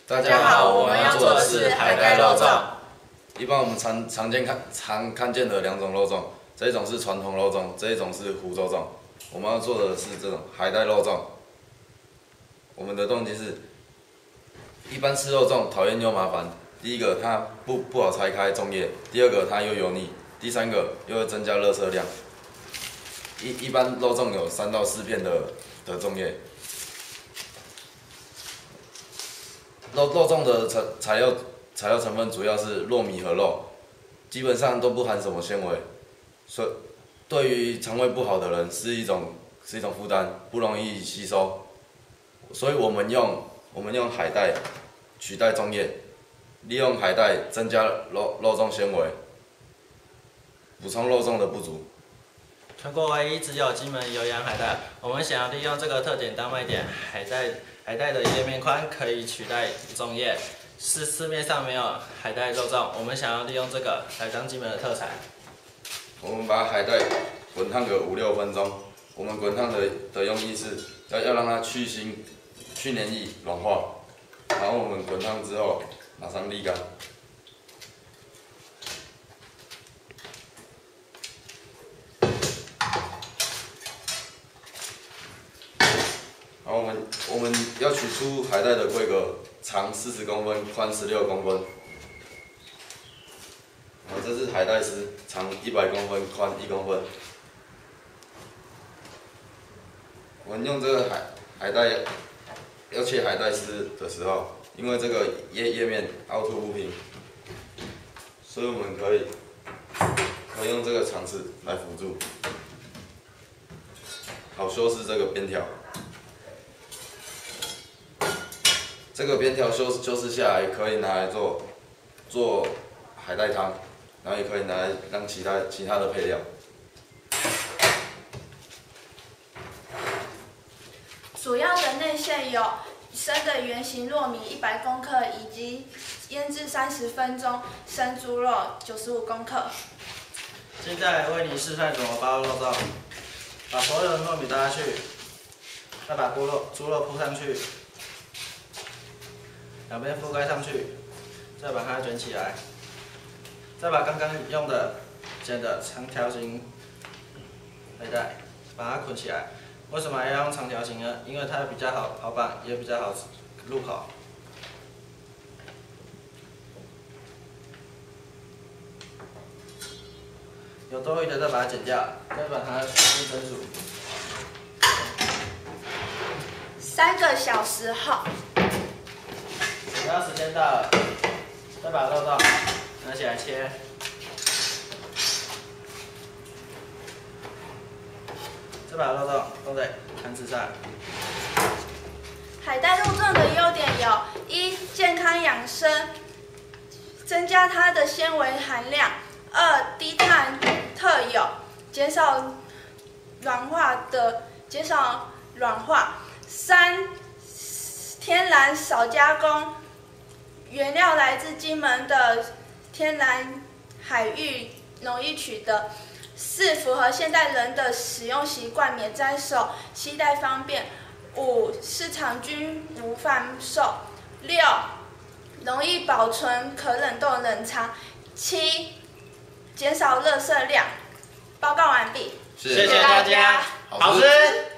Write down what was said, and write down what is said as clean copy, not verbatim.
大家好，我们要做的是海带肉粽。 一般我们常看见的两种肉粽，这一种是传统肉粽，这一种是湖州粽。我们要做的是这种海带肉粽。我们的动机是，一般吃肉粽讨厌又麻烦。第一个它不好拆开粽叶，第二个它又油腻，第三个又会增加垃圾量。一般肉粽有3到4片的粽叶。肉粽的材料成分主要是糯米和肉，基本上都不含什么纤维，所以对于肠胃不好的人是一种负担，不容易吸收。所以我们用海带取代粽叶，利用海带增加肉粽纤维，补充肉粽的不足。 全国唯一只有金门有养海带，我们想要利用这个特点当卖点，海带的叶面宽可以取代粽叶，市面上没有海带肉粽，我们想要利用这个来当金门的特产。 我们把海带滚烫个5-6分钟，我们滚烫的用意是要让它去腥、去黏液、软化，然后我们滚烫之后马上沥干。然后我们要取出海带的规格，长40公分，宽16公分。然后这是海带丝，长100公分，宽1公分。我们用这个海带要切海带丝的时候，因为这个叶面凹凸不平，所以我们可以用这个长刺来辅助，好修饰这个边条。这个边条修饰下来，可以拿来做海带汤，然后也可以拿来当其他的配料。 主要的内馅有生的圆形糯米100公克，以及腌制30分钟生猪肉95公克。 现在为你示范怎么包肉粽，把所有的糯米倒下去，再把猪肉铺上去。两边覆盖上去，再把它卷起来，再把刚刚用的剪的长条形海带把它捆起来。为什么要用长条形呢？因为它比较好刨绑，也比较好入口。有多余的再把它剪掉，再把它分成组。 3个小时后。 只要时间到了，再把肉粽拿起来切，再把肉粽放在盘子上。 海带肉粽的优点有：1. 健康养生，增加它的纤维含量；2. 低碳特有，减少软化；3. 天然少加工。原料来自金门的天然海域，容易取得。4. 符合现代人的使用习惯，免沾手，携带方便。5. 市场均无贩售。6. 容易保存，可冷冻冷藏。7. 减少垃圾量。报告完毕， 谢谢大家，好吃。